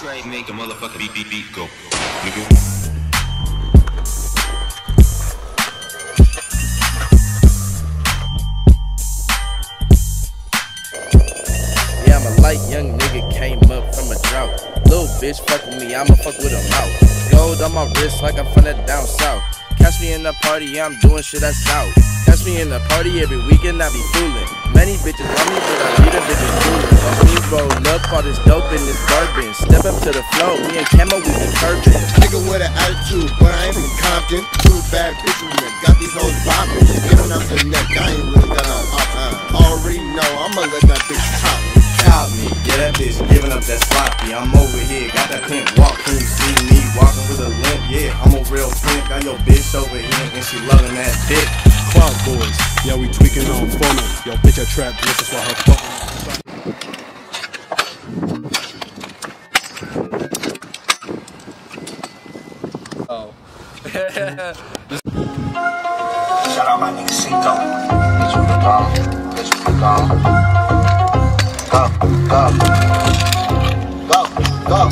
Trey make a motherfucking beat go. Yeah, I'm a light young nigga, came up from a drought. Little bitch fuck with me, I'ma fuck with her mouth. Gold on my wrist like I'm from the down south. Catch me in the party, yeah, I'm doing shit that's out. Catch me in the party every weekend, I be fooling. Many bitches love me, but I need a bitch fooling. When we roll up, all this dope in this bourbon. Step up to the flow, me and Camo, we be curving. Nigga with an attitude, but I ain't from Compton. Two bad bitches, man, got these hoes poppin'. Just giving up the neck, I ain't really got no already know, I'ma let that bitch chop me. Chop me, yeah, that bitch giving up that sloppy. I'm over here, got that pimp walk when you see me walking with a limp. Yeah, I'm a real pimp, got your bitch over here and she loving that dick. Cloud boys, yo, we tweaking on phono. Yo, bitch, I trap, this is why her fuck. Oh. Shout out my nigga Cinco. Get your freak on. Get your freak on. Go, go. Go, go.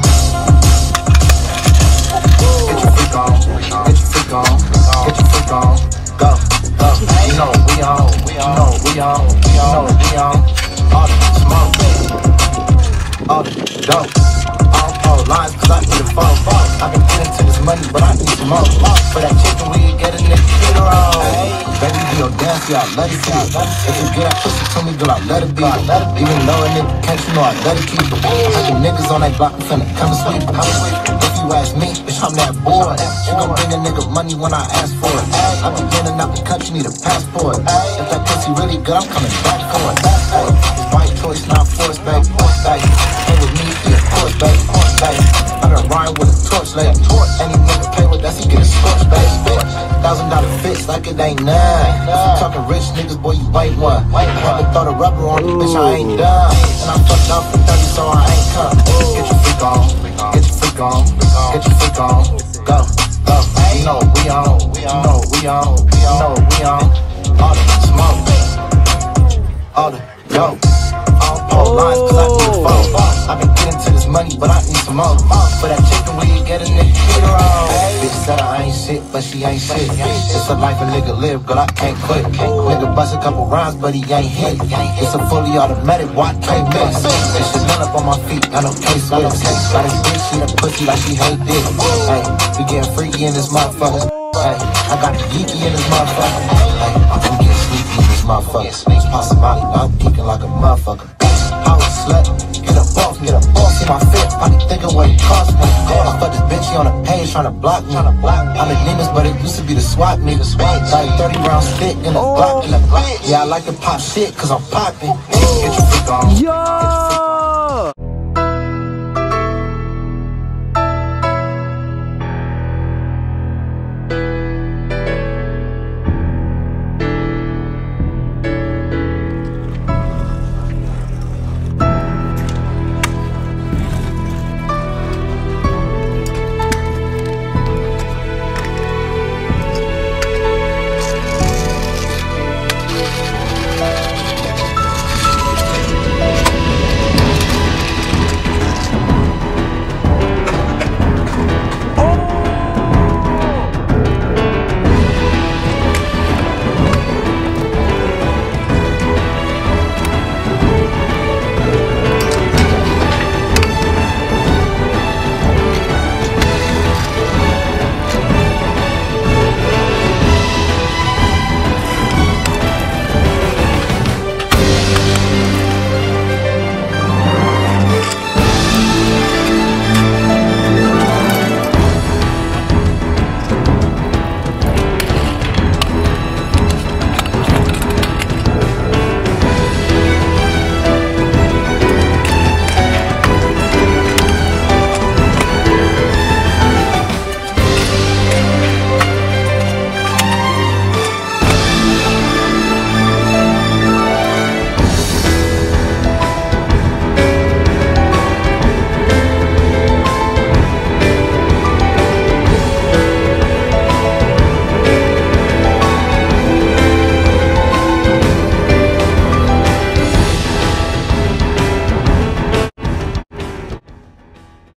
Get your freak on. Get your freak on. Get your freak on. Go, go. You know we on. You know we on. You know we on. All the smoke. All the dope. All lines cause I need a phone. I've been getting to this money, but I need some more. For that chicken, we get a nigga get her on. Baby, do your dance, yeah, I let it be. If you get that pussy to me, girl, I let it be. Even though a nigga can't, you know I let it keep. I got niggas on that block, I'm finna come and sleep. If you ask me, bitch, I'm that boy. She gon' bring a nigga money when I ask for it. I be getting out the country, need a passport. If that pussy really good, I'm coming back for it. It's my choice, not forced, baby. Hey, with me, of course, baby. I been riding with a torch, like any nigga play with that, he get a scorch, baby. $1,000 fix like it ain't none. If you talking rich niggas, boy, you white one. I haven't throw the rubber on you, bitch, I ain't done. And I fucked up for 30, so I ain't come. Get your freak on, get your freak on, get your freak on. Go, go. You know we on, you know we on, you know we on. All the smoke, all the dope. All lines, cause I need a phone. I've been getting to this money, but I need some more. For that chicken, where you get a nigga get her on. Bitch said I ain't shit, but she ain't shit. It's a life a nigga live, girl, I can't quit. Nigga bust a couple rounds, but he ain't hit. It's a fully automatic, why can't miss? This shit done up on my feet, got no case with it. Got this bitch, she a pussy like she hate dick. Hey, we getting freaky in this motherfucker. Hey, I got the geeky in this motherfucker. Hey, I'm getting sleepy in this motherfucker. It's possible, I'm geeking like a motherfucker. I was slut, get a boss, see my fit, I be thinking what it cost me. I fucked this bitch, she on the page, tryna block me. I'm a Venus, but it used to be the SWAT niggas. Like 30 rounds thick in the block. Yeah, I like to pop shit, cause I'm popping. Get your freak on. Yo!